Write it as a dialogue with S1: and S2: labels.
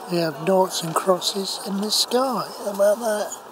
S1: We have noughts and crosses in the sky. How about that?